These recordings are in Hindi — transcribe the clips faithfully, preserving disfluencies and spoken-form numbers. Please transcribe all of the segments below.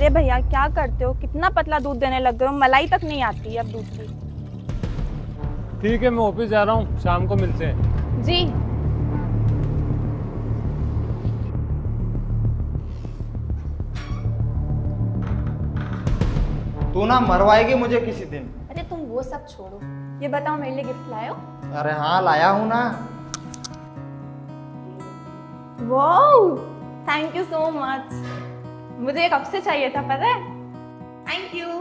अरे भैया क्या करते हो, कितना पतला दूध देने लग गए हो, मलाई तक नहीं आती अब दूध की। ठीक है, मैं ऑफिस जा रहा हूँ, शाम को मिलते हैं। जी। तू ना मरवाएगी मुझे किसी दिन। अरे तुम वो सब छोड़ो, ये बताओ मेरे लिए गिफ्ट लाए हो? अरे हाँ लाया हूँ ना। Wow, thank you so much. मुझे कब से चाहिए था पता है। Thank you.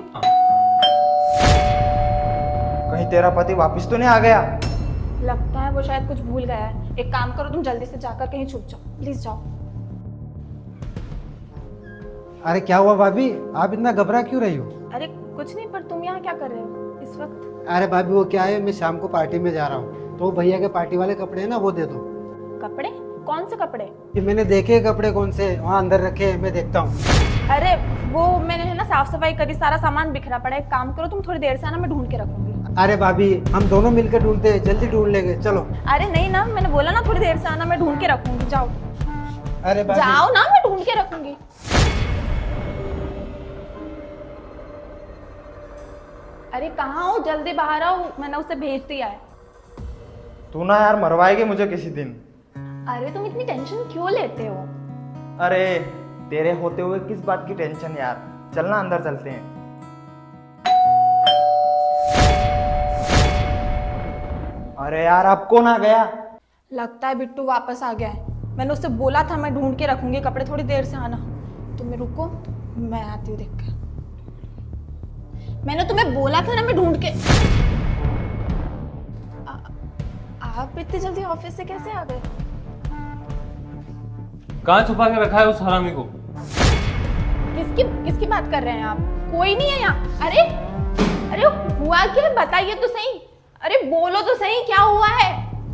कहीं तेरा पति वापस तो नहीं आ गया? लगता है वो शायद कुछ भूल गया है। एक काम करो, तुम जल्दी से जाकर कहीं छुप जाओ, प्लीज जाओ। अरे क्या हुआ भाभी, आप इतना घबरा क्यों रही हो? अरे कुछ नहीं, पर तुम यहाँ क्या कर रहे हो इस वक्त? अरे भाभी वो क्या है, मैं शाम को पार्टी में जा रहा हूँ, तो भैया के पार्टी वाले कपड़े हैं ना, वो दे दो। कपड़े? कौन से कपड़े? ये मैंने देखे कपड़े कौन से वहाँ अंदर रखे हैं, मैं देखता हूँ। अरे वो मैंने है ना साफ सफाई करी, सारा सामान बिखरा पड़ा है। एक काम करो, तुम थोड़ी देर से आना, मैं ढूंढ के रखूंगी। अरे भाभी हम दोनों मिलकर ढूंढते हैं, जल्दी ढूंढ लेंगे, चलो। अरे नहीं ना, मैंने बोला ना थोड़ी देर से आना, मैं ढूंढ के रखूंगी, जाओ। अरे भाभी जाओ ना, मैं ढूंढ के रखूंगी। अरे कहाँ हो, जल्दी बाहर आओ, मैंने उसे भेज दिया है। तू ना यार मरवाएगी मुझे किसी दिन। अरे तुम इतनी टेंशन क्यों लेते हो? अरे तेरे होते हुए किस बात की टेंशन यार, चलना अंदर चलते हैं। अरे यार अब कौन आ गया? लगता है बिट्टू वापस आ गया है। मैंने उससे बोला था मैं ढूंढ के रखूंगी कपड़े, थोड़ी देर से आना। तुम्हें रुको, मैं आती हूँ देख के। मैंने तुम्हें बोला था ना मैं ढूंढ के। आ, आप इतनी जल्दी ऑफिस से कैसे आ गए? कहाँ छुपा के रखा है उस हरामी को? किसकी किसकी बात कर रहे हैं आप? कोई नहीं है यहाँ। अरे अरे हुआ क्या है, बताइए तो सही। अरे बोलो तो सही, क्या हुआ है?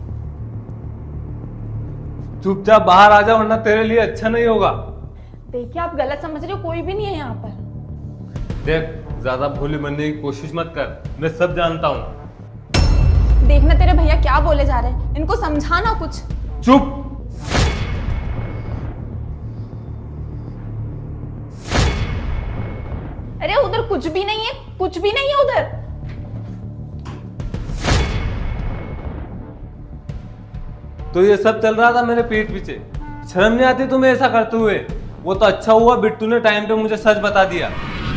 चुपचाप बाहर आ जा, वरना तेरे लिए अच्छा नहीं होगा। देखिए आप गलत समझ रहे हो, कोई भी नहीं है यहाँ पर। देख, ज्यादा भोली बनने की कोशिश मत कर, मैं सब जानता हूँ। देखना तेरे भैया क्या बोले जा रहे हैं, इनको समझाना कुछ। चुप। अरे उधर कुछ भी नहीं है, कुछ भी नहीं है उधर। तो ये सब चल रहा था मेरे पीठ पीछे, शर्म नहीं आती तुम्हें ऐसा करते हुए? वो तो अच्छा हुआ बिट्टू ने टाइम पे मुझे सच बता दिया।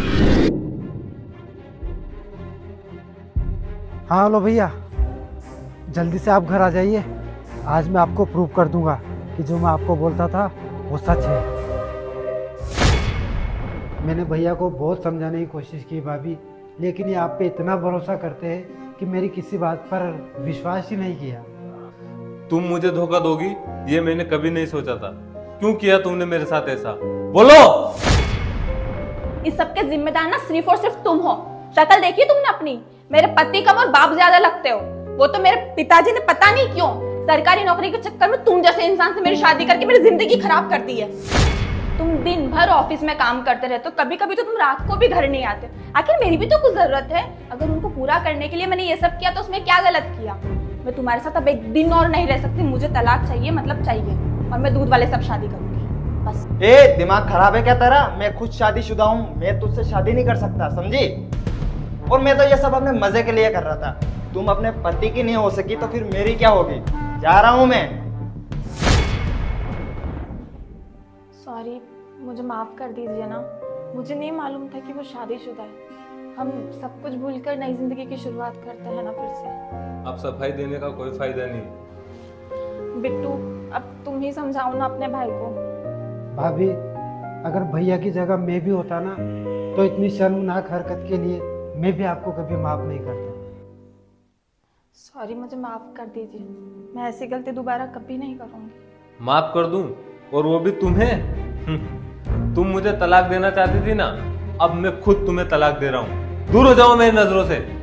हाँ लो भैया, जल्दी से आप घर आ जाइए। आज मैं आपको प्रूव कर दूंगा कि जो मैं आपको बोलता था वो सच है। मैंने भैया को बहुत समझाने की कोशिश की भाभी, लेकिन ये आप पे इतना भरोसा करते हैं कि मेरी किसी बात पर विश्वास ही नहीं किया। तुम मुझे धोखा दोगी ये मैंने कभी नहीं सोचा था। क्यों किया तुमने मेरे साथ ऐसा, बोलो? इस सब के जिम्मेदार ना सिर्फ और सिर्फ तुम हो। शक्ल देखी तुमने अपनी? मेरे पति कम और बाप ज्यादा लगते हो। वो तो मेरे पिताजी ने पता नहीं क्यों सरकारी नौकरी के चक्कर में तुम जैसे इंसान से मेरी शादी करके मेरी जिंदगी खराब कर दी है। तुम दिन भर ऑफिस में काम करते रहते हो, कभी कभी तो तुम रात को भी घर नहीं आते। आखिर मेरी भी तो कुछ जरूरत है। अगर उनको पूरा करने के लिए मैंने ये सब किया तो उसमें क्या गलत किया? मैं तुम्हारे साथ अब एक दिन और नहीं रह सकती। मुझे तलाक चाहिए, मतलब चाहिए, और मैं दूध वाले सब शादी करूंगी बस। ए दिमाग खराब है क्या तेरा? मैं खुद शादीशुदा हूँ, मैं तुझसे शादी नहीं कर सकता, समझी? और मैं तो ये सब अपने मजे के लिए कर रहा था। तुम अपने पति की नहीं हो सकी तो फिर मेरी क्या होगी? जा रहा हूँ मैं। सॉरी, मुझे माफ कर दीजिए ना। मुझे नहीं मालूम था कि वो शादीशुदा है। हम सब कुछ भूलकर नई जिंदगी की शुरुआत करते हैं ना फिर से। अब सफाई देने का कोई फायदा नहीं। बिट्टू, अब तुम ही समझाओ ना अपने भाई को। भाभी अगर भैया की जगह मैं भी होता ना तो इतनी शर्मनाक हरकत के लिए मैं भी आपको कभी माफ नहीं करता। सॉरी, मुझे माफ कर दीजिए। मैं ऐसी गलती दोबारा कभी नहीं करूंगी। माफ कर दूं? और वो भी तुम्हें? तुम मुझे तलाक देना चाहती थी ना, अब मैं खुद तुम्हें तलाक दे रहा हूँ। दूर हो जाओ मेरी नजरों से।